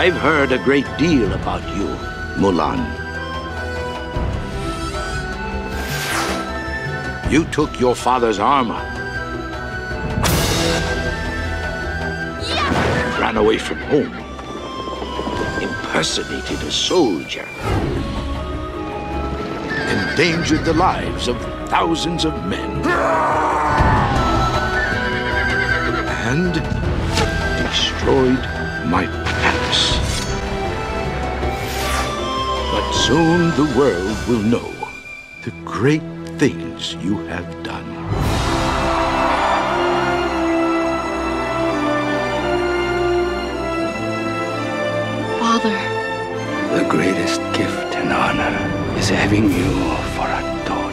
I've heard a great deal about you, Mulan. You took your father's armor. Ran away from home. Impersonated a soldier. Endangered the lives of thousands of men. And destroyed my palace. But soon the world will know the great things you have done. Father. The greatest gift and honor is having you for a daughter.